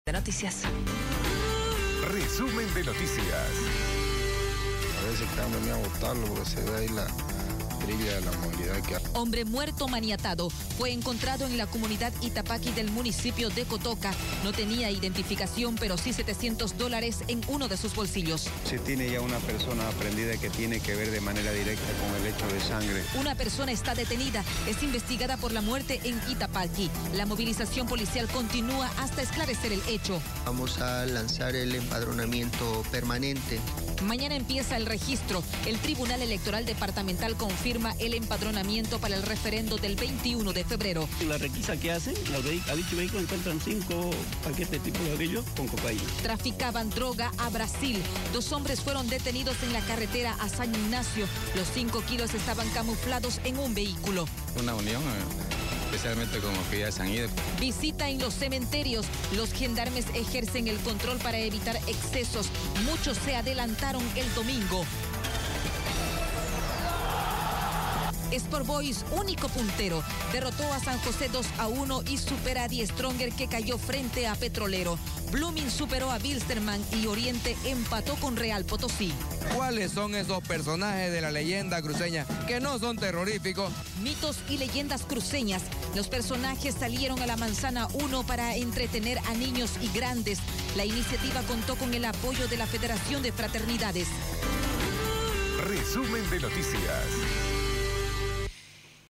de noticias. Resumen de noticias. A veces que han venido a botarlo porque se ve ahí la brilla de la movilidad que hay. Hombre muerto maniatado fue encontrado en la comunidad Itapaqui del municipio de Cotoca. No tenía identificación, pero sí $700 en uno de sus bolsillos. Se tiene ya una persona aprendida que tiene que ver de manera directa con el hecho de sangre. Una persona está detenida, es investigada por la muerte en Itapaqui. La movilización policial continúa hasta esclarecer el hecho. Vamos a lanzar el empadronamiento permanente. Mañana empieza el registro. El Tribunal Electoral Departamental confirma el empadronamiento para el referendo del 21 de febrero. La requisa que hacen, a dicho vehículo encuentran 5 paquetes tipo ladrillo con cocaína. Traficaban droga a Brasil. 2 hombres fueron detenidos en la carretera a San Ignacio. Los 5 kilos estaban camuflados en un vehículo. Una unión, especialmente como que ya se han ido. Visita en los cementerios. Los gendarmes ejercen el control para evitar excesos. Muchos se adelantaron el domingo. Sport Boys, único puntero, derrotó a San José 2-1 y supera a Die Stronger, que cayó frente a Petrolero. Blooming superó a Wilstermann y Oriente empató con Real Potosí. ¿Cuáles son esos personajes de la leyenda cruceña que no son terroríficos? Mitos y leyendas cruceñas. Los personajes salieron a la Manzana 1 para entretener a niños y grandes. La iniciativa contó con el apoyo de la Federación de Fraternidades. Resumen de noticias.